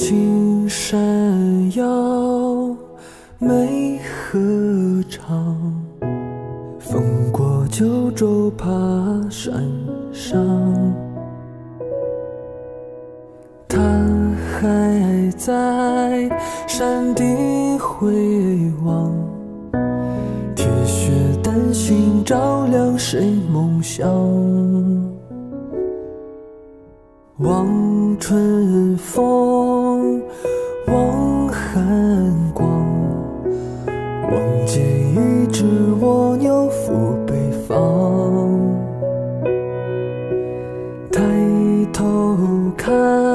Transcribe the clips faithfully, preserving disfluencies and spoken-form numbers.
青山遥，梅河长，风过九州爬山上。他还在山顶回望，铁血丹心照亮谁梦想。望春风，望寒光，望见一只蜗牛赴北方。抬头看，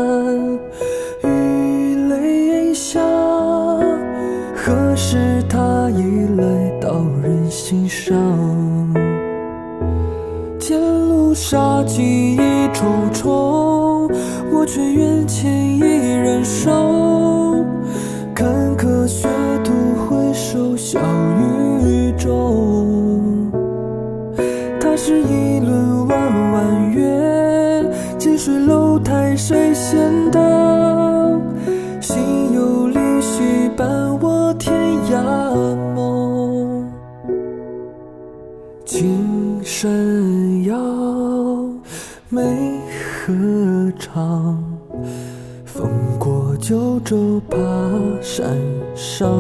雨泪下，何时它已来到人心上？前路杀机已重重，我却愿牵一人手。坎坷血途回首笑语中，它是一轮弯弯月，近水楼台谁先登？心有灵犀伴我天涯梦。青山遥，梅河长，风过九州爬山上。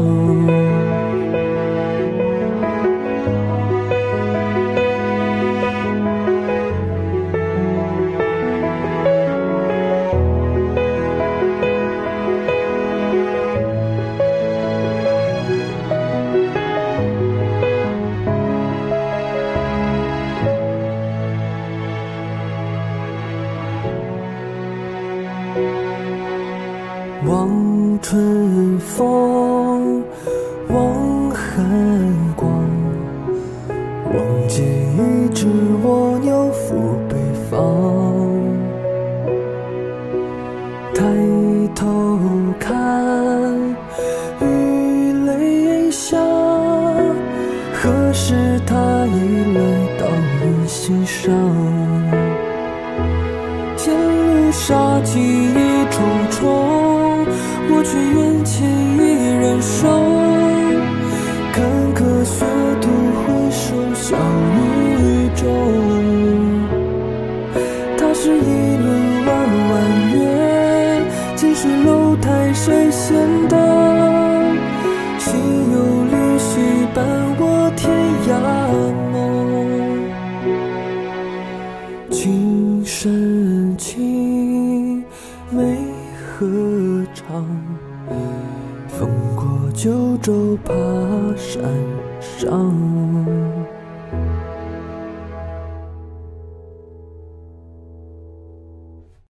望春风，望寒光，望见一只蜗牛赴北方。抬头看，雨泪下，何时它已来到人心上？前路杀机已重重，我却愿牵一人手。坎坷血途回首笑语中，它是一轮弯弯月，近水楼台谁先登？心有灵犀伴我天涯梦。青山青，梅河长，风过九州爬山上。